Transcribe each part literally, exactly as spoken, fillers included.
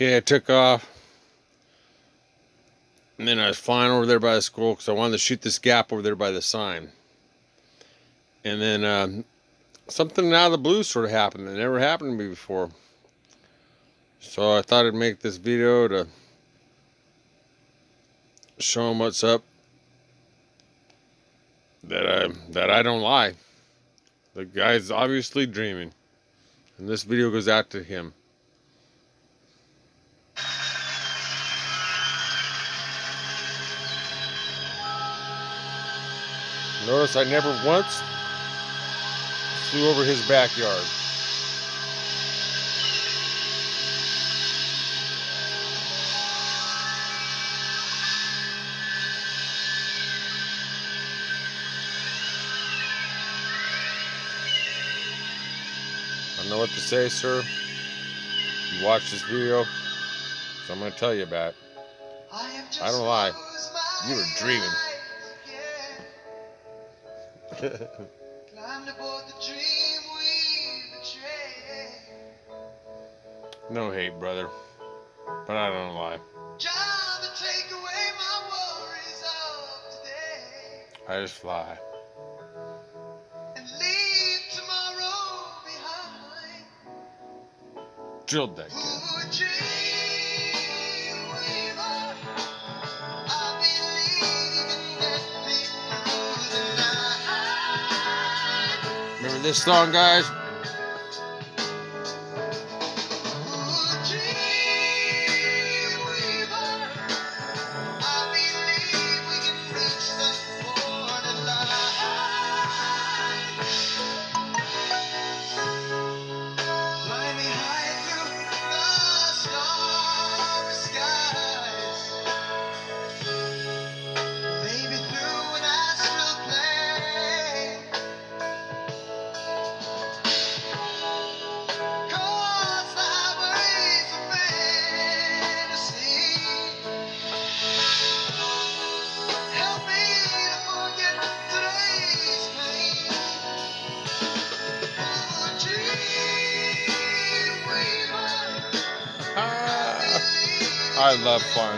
Okay, I took off, and then I was flying over there by the school because I wanted to shoot this gap over there by the sign. And then um, something out of the blue sort of happened. It never happened to me before. So I thought I'd make this video to show them what's up. That I that I don't lie. The guy's obviously dreaming, and this video goes out to him. Notice I never once flew over his backyard. I don't know what to say, sir. You watch this video, so I'm going to tell you about it. I don't lie. You were dreaming. No hate, brother, but I don't lie. I just fly. Drilled that kid. Remember this song, guys? I love fun.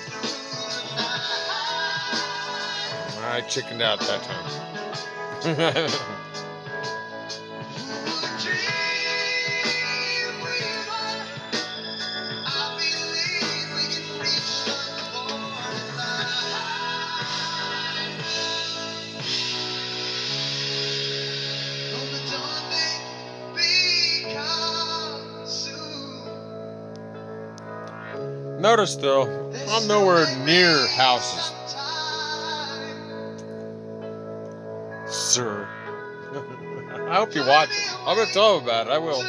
I chickened out that time. Notice though, I'm nowhere near houses, sir. I hope you watch it. I'm gonna tell him about it. I will.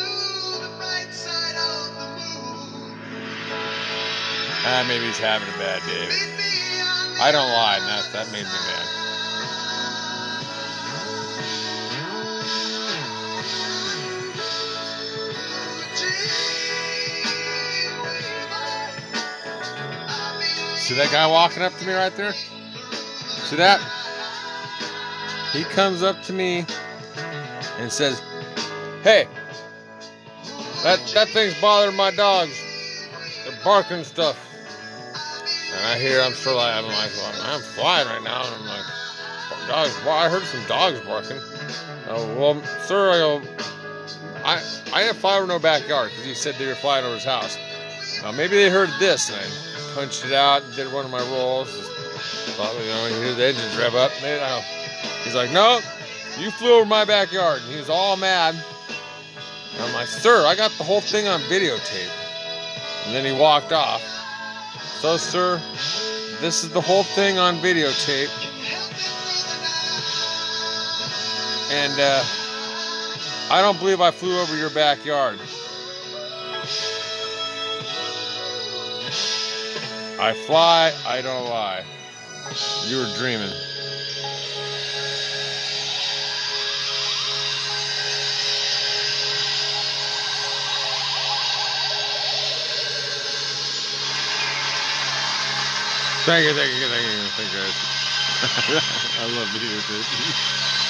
Ah, maybe he's having a bad day. I don't lie, and that that made me mad. See that guy walking up to me right there? See that? He comes up to me and says, "Hey, that that thing's bothering my dogs. They're barking and stuff." And I hear, I'm sure like I'm like, well, I'm flying right now, and I'm like, dogs. Well, I heard some dogs barking. Oh, well, sir, I go, I I didn't fly over no backyard because he said they were flying over his house. Now maybe they heard this, and I punched it out and did one of my rolls. Thought, you know, you hear the engines rev up. And I, he's like, "No, you flew over my backyard." And he was all mad. And I'm like, "Sir, I got the whole thing on videotape." And then he walked off. So, sir, this is the whole thing on videotape. And uh, I don't believe I flew over your backyard. I fly, I don't lie. You were dreaming. Thank you, thank you, thank you, thank you guys. I love videotaping.